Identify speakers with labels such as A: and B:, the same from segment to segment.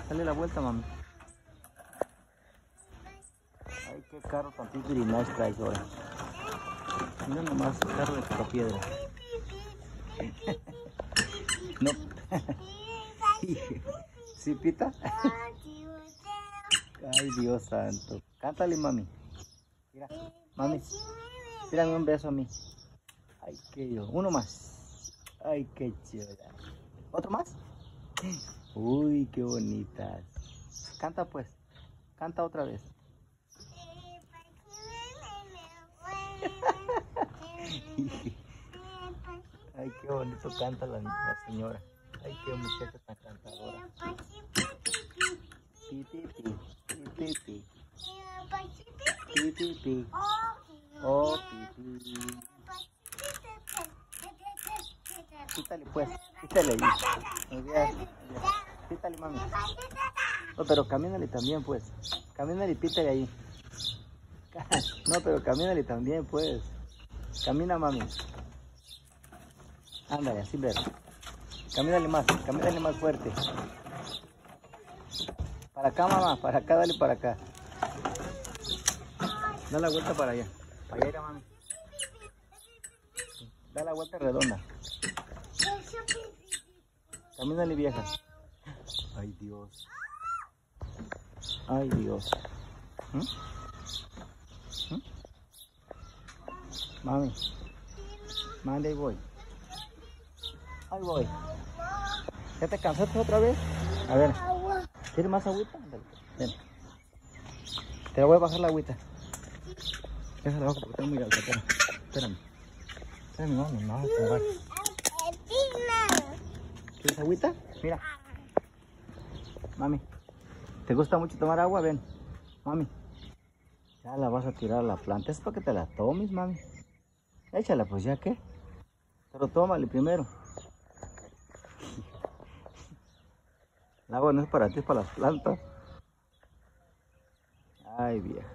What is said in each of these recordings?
A: Dale la vuelta, mami. Ay, qué carro tan nice traes ahora. Mira nomás, carro de picapiedra. No. ¿Sí, pita? Ay, Dios santo. Cántale, mami. Mira, mami. Tírame un beso a mí. Ay, qué yo. Uno más. Ay, qué chula. ¿Otro más? Uy, qué bonitas. Canta pues. Canta otra vez. Ay, qué bonito canta la señora. Ay, qué muchacha tan cantadora. Pi, pi, pi, pi, pi, pi. Pi, pi, pi. Oh, pi, pi. Quítale pues, quítale ahí. Quítale, mami. No, pero camínale también pues. Camínale y pítale ahí. No, pero camínale también pues. Camina, mami. Ándale, así ver. Camínale más fuerte. Para acá, mamá, para acá, dale para acá. Da la vuelta para allá. Para allá, mami. Da la vuelta redonda. Camínale, vieja. Ay, Dios. Ay, Dios. Mami. Mande, ahí voy. Ahí voy. ¿Ya te cansaste otra vez? A ver. ¿Quieres más agüita? Ven. Te la voy a bajar la agüita. Déjala abajo porque está muy alta. Espérame. Espérame, mami. No, te va. ¿Quieres agüita? Mira. Mami. ¿Te gusta mucho tomar agua? Ven. Mami. Ya la vas a tirar a la planta. Es para que te la tomes, mami. Échala, pues ya que. Pero tómale primero. El agua no es para ti, es para las plantas. Ay, vieja.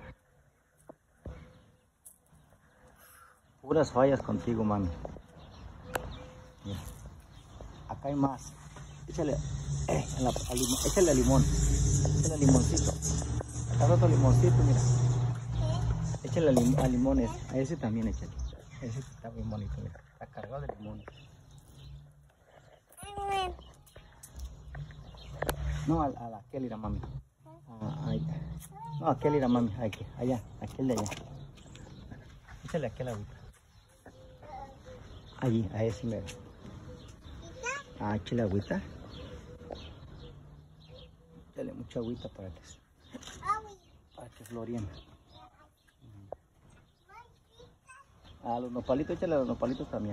A: Puras fallas contigo, mami. Mira. Acá hay más. Échale, échale limón. Échale limoncito. Acá otro limoncito, mira. Échale a limones. A ese también échale. Ese está muy bonito, mira. Está cargado de limones. No, a la Kelly era mami. No, a Kelly era mami. Allá, aquel de allá. Échale aquel agüita. Allí, a ese mero. Échale agüita. Échale mucha agüita para que floreen. A los nopalitos, échale a los nopalitos también.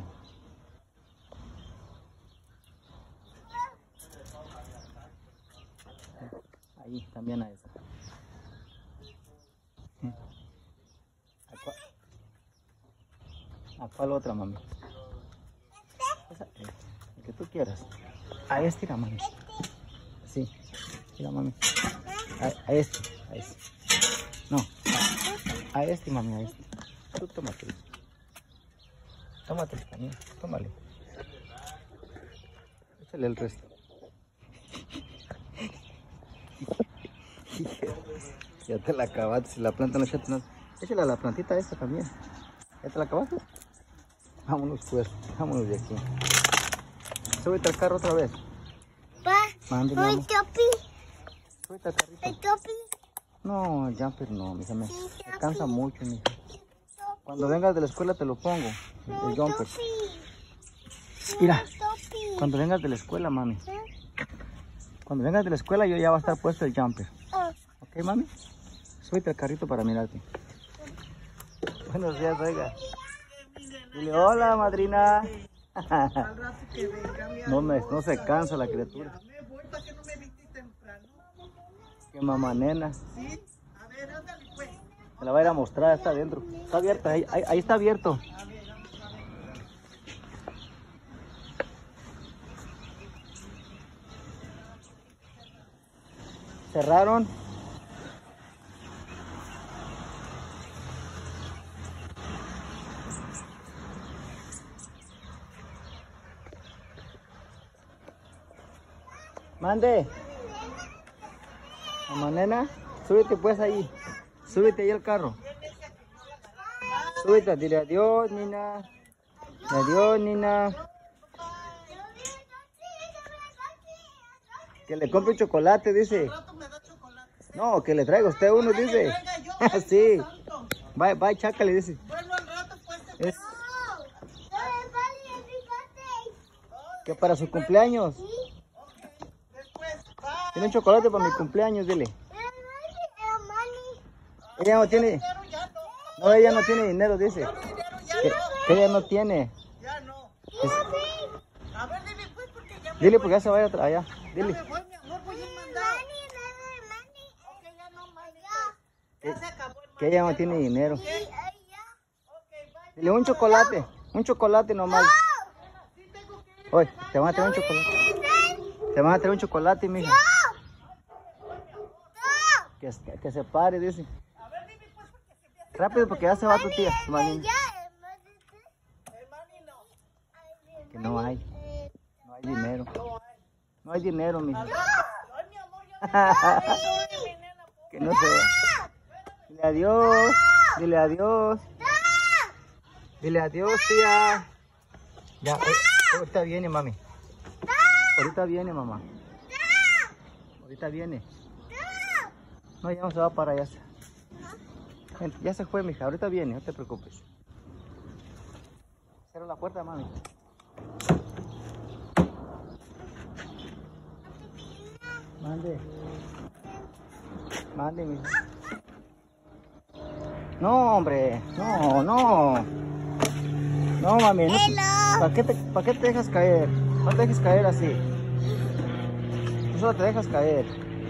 A: Ahí, también a esa. ¿A cuál otra, mami? El que tú quieras. A este, mira, mami. Sí, mira, mami. A este. No, a este, mami, a este. Tú tómatelo. Tómatelo también, tómale. Échale el resto. Ya te la acabaste, si la planta no echaste nada. Échale a la plantita esta también. ¿Ya te la acabaste? Vámonos pues, vámonos de aquí. Súbete al carro otra vez. Súbete al carrito. ¿El topi? No, el jumper no, mija, me cansa mucho, mija. Cuando vengas de la escuela te lo pongo, el jumper. Mira, cuando vengas de la escuela, mami. Cuando vengas de la escuela yo ya va a estar puesto el jumper. ¿Ok, mami? Súbete al carrito para mirarte. Buenos días, oiga. Dile, hola, madrina. No se cansa la criatura. Qué mamá nena. Me la va a ir a mostrar, está adentro. Está abierta, ahí está abierto. Cerraron. Mande. Mamá nena, súbete pues ahí. Súbete ahí al carro. Súbete, dile adiós, Nina. Adiós, Nina. Que le compre un chocolate, dice. No, que le traiga usted uno, dice. Sí. Va, chácale, dice.
B: Bueno, al rato pues
A: Es... Que para su cumpleaños. Tiene un chocolate para mi cumpleaños, dile. Ella no tiene. No, ella no tiene dinero, dice. Que ella no tiene.
B: ya no.
A: Es-
B: A ver, dile pues porque ya me
A: Dile porque ya se vaya allá. Dile.
B: voy, mi amor, voy a ir mandado. Ok, ya no, mami. Ya se acabó el
A: Que ella no tiene dinero.
B: Ok, bye.
A: Dile un chocolate nomás.
B: Sí tengo que ir.
A: Oye, te van a traer un chocolate. Te van a traer un chocolate, mija. Que se pare, dice.
B: A ver, dime pues porque se me hace
A: Rápido porque ya se va tu tía. Mami.
B: el mani no.
A: Que no hay. No hay dinero. No hay dinero, mija.
B: Ay, mi amor, ya me mi nena.
A: Que no se va. Dile adiós. Dile adiós. Dile adiós, tía. Ya, ahorita viene, mami. Ahorita viene, mamá. Ahorita viene. No, ya no se va para allá. Gente, ya se fue, mija. Ahorita viene, no te preocupes. Cierra la puerta, mami. Mande. Mande, mija. No, hombre. No, no. No, mami. No. ¿Para qué te dejas caer? No te dejes caer así. Tú solo te dejas caer.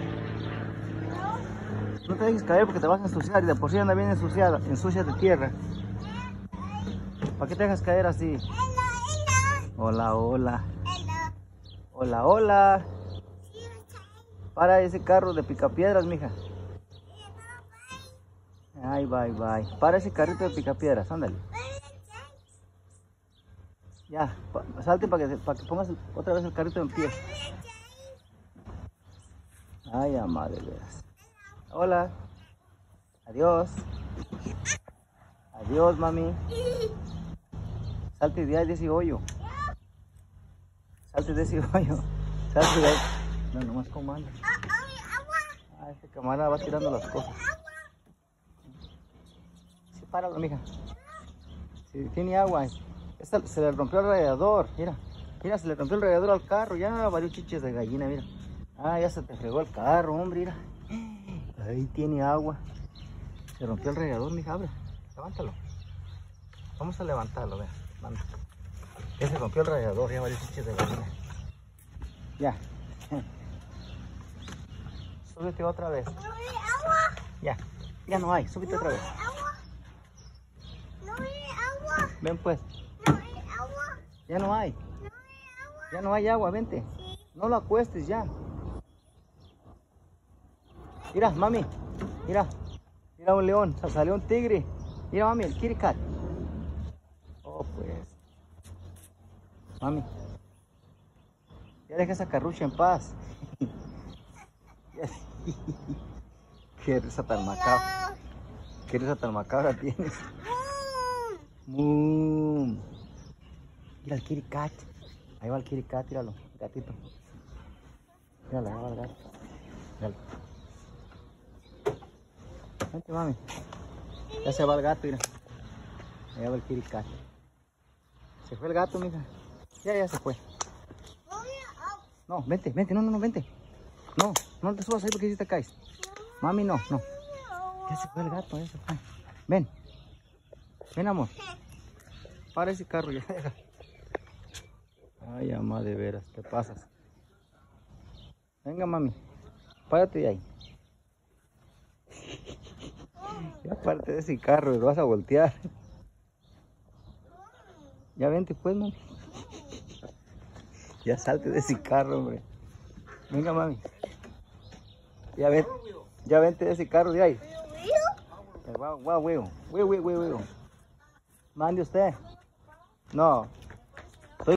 A: No te dejes caer porque te vas a ensuciar y de por sí anda bien ensuciada, ensucia de tierra. ¿Para qué te dejas caer así? Hola, hola. Hola, hola. Para ese carro de picapiedras, mija. Ay, bye, bye. Para ese carrito de picapiedras, ándale. Ya, salte para que pongas otra vez el carrito en pie. Ay, amada de veras. Hola. Adiós. Adiós, mami. Salte de ahí de ese hoyo. Salte de ese hoyo. Salte de ahí. No, nomás comanda. Ah, este camarada va tirando las cosas. Sí, páralo, mija. Si tiene agua. Se le rompió el radiador. Mira, mira, se le rompió el radiador al carro. Ya varios chiches de gallina, mira. Ah, ya se te fregó el carro, hombre, mira. Ahí tiene agua. Se rompió el radiador, mija, abre. Levántalo. Vamos a levantarlo, vea. Manda. Ya se rompió el radiador, ya varios chiches de gallina. Ya. Súbete otra vez. Ya. Ya no hay, súbete otra vez. Ven pues. Ya no hay. Ya no hay agua, vente. No lo acuestes ya. Mira, mami. Mira. Mira un león. Salió un tigre. Mira, mami, el kitty cat. Oh, pues. Mami. Ya deja esa carrucha en paz. Qué risa tan macabra. Qué risa tan macabra tienes. Mmm. Mira el kitty cat. Ahí va el kitty cat, míralo, el gatito. Míralo, ahí va el gato. Míralo. Vente, mami. Ya se va el gato, mira. Ahí va el kitty cat. Se fue el gato, mija. Ya se fue. No, vente, no, vente. No, no te subas ahí porque si te caes. Mami, no. Ya se fue el gato, ya se fue. Ven. Ven, amor. Para ese carro ya. Ay, mamá, de veras, te pasas. Venga, mami. Párate de ahí. Ya parte de ese carro, lo vas a voltear. Ya vente pues, mami. Ya salte de ese carro, hombre. Venga, mami. Ya vente de ese carro de ahí. Guau. Mande usted. No.